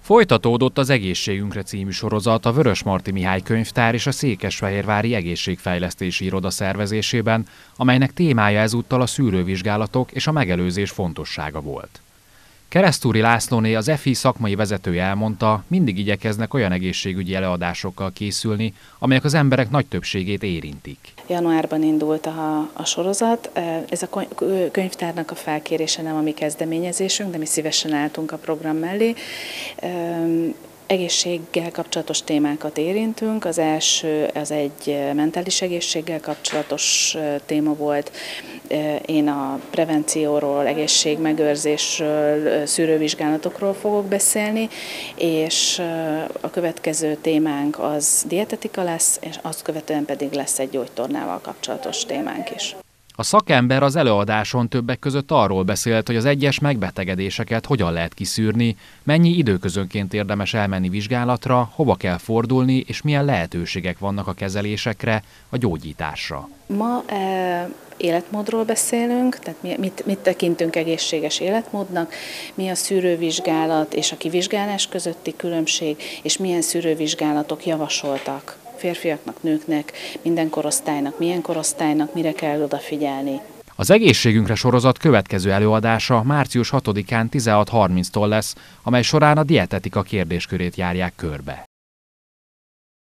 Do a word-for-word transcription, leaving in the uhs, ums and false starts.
Folytatódott az Egészségünkre című sorozat a Vörösmarty Mihály Könyvtár és a Székesfehérvári Egészségfejlesztési Iroda szervezésében, amelynek témája ezúttal a szűrővizsgálatok és a megelőzés fontossága volt. Keresztúri Lászlóné, az e f i szakmai vezetője elmondta, mindig igyekeznek olyan egészségügyi előadásokkal készülni, amelyek az emberek nagy többségét érintik. Januárban indult a, a sorozat. Ez a könyvtárnak a felkérése nem a mi kezdeményezésünk, de mi szívesen álltunk a program mellé. Egészséggel kapcsolatos témákat érintünk. Az első az egy mentális egészséggel kapcsolatos téma volt. Én a prevencióról, egészségmegőrzésről, szűrővizsgálatokról fogok beszélni, és a következő témánk az dietetika lesz, és azt követően pedig lesz egy gyógytornával kapcsolatos témánk is. A szakember az előadáson többek között arról beszélt, hogy az egyes megbetegedéseket hogyan lehet kiszűrni, mennyi időközönként érdemes elmenni vizsgálatra, hova kell fordulni, és milyen lehetőségek vannak a kezelésekre, a gyógyításra. Ma e, életmódról beszélünk, tehát mit, mit tekintünk egészséges életmódnak, mi a szűrővizsgálat és a kivizsgálás közötti különbség, és milyen szűrővizsgálatok javasoltak férfiaknak, nőknek, minden korosztálynak, milyen korosztálynak, mire kell odafigyelni. Az Egészségünkre sorozat következő előadása március hatodikán tizenhat harminctól lesz, amely során a dietetika kérdéskörét járják körbe.